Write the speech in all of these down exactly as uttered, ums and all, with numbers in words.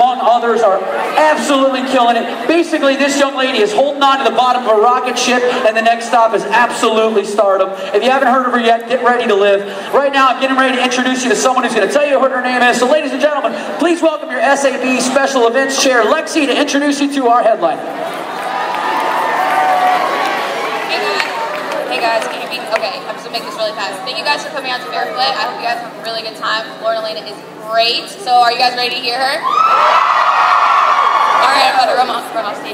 among others, are absolutely killing it. Basically, this young lady is holding on to the bottom of a rocket ship, and the next stop is absolutely stardom. If you haven't heard of her yet, get ready to live. Right now, I'm getting ready to introduce you to someone who's going to tell you what her name is. So, ladies and gentlemen, please welcome your S A B Special Events Chair, Lexi, to introduce you to our headliner. Hey guys, can you hear me? Okay, I'm just gonna make this really fast. Thank you guys for coming out to Barefoot. I hope you guys have a really good time. Lauren Alaina is great. So are you guys ready to hear her? Alright, I'm about to run off, run off stage.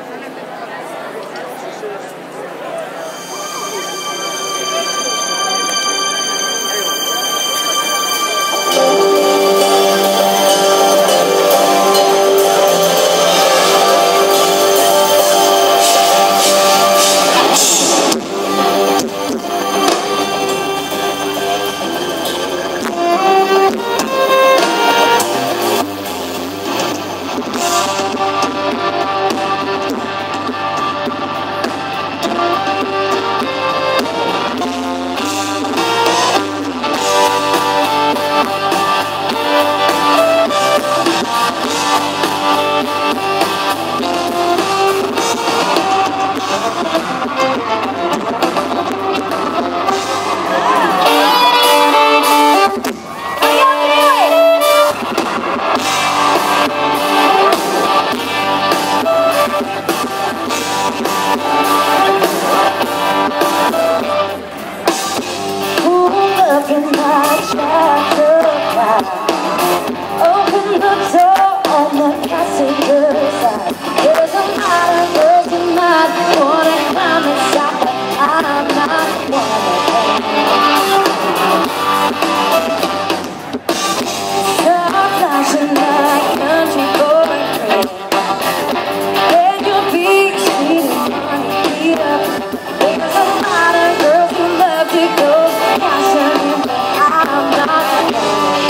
Open the door on the passenger side. There's a lot of girls who might wanna climb inside, but I'm not one of them. Stop flashing like country boy train, and your big speed and money beat up. There's a lot of girls who love to go passion, but I'm not one of them.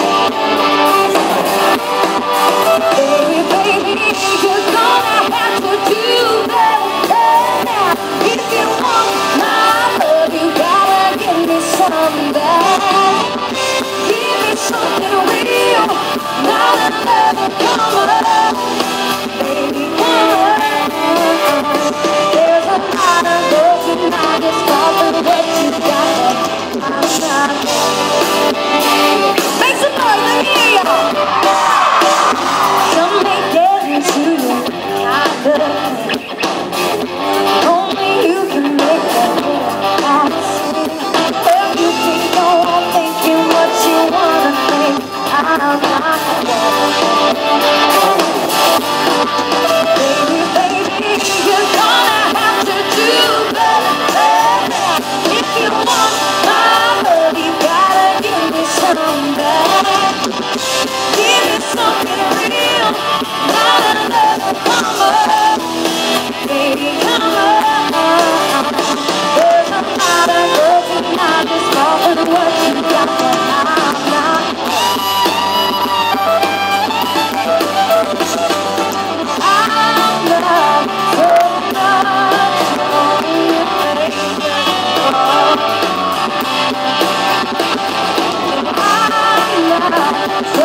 Baby, baby, you're gonna have to do better now. If you want my love, you gotta give me some back. Give me something real, not another comer. Baby, come on. There's a lot of girls who might just fall for what you got, but I'm not. Make some noise, let me hear y'all. Some may get into you, kind of thing. Only you can make that happen. If you keep on thinking what you wanna think, I'm not baby, baby, you're gonna have to do better. If you want my love, you gotta give me some back. Give me something real, not another comer. Baby, come on. There's a lot of girls who might just fall for what you got, but I'm not. I'm not so much on you, baby. I'm not so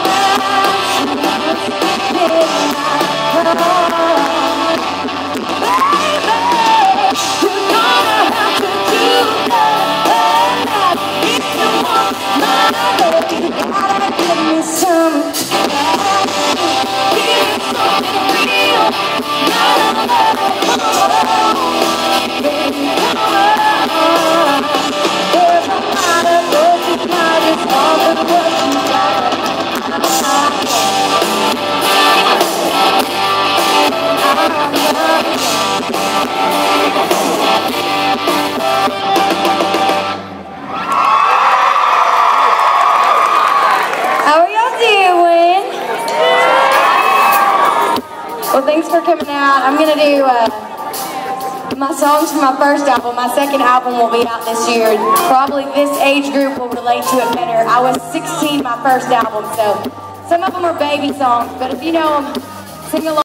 thanks for coming out. I'm going to do uh, my songs from my first album. My second album will be out this year. Probably this age group will relate to it better. I was sixteen my first album, so some of them are baby songs, but if you know them, sing along.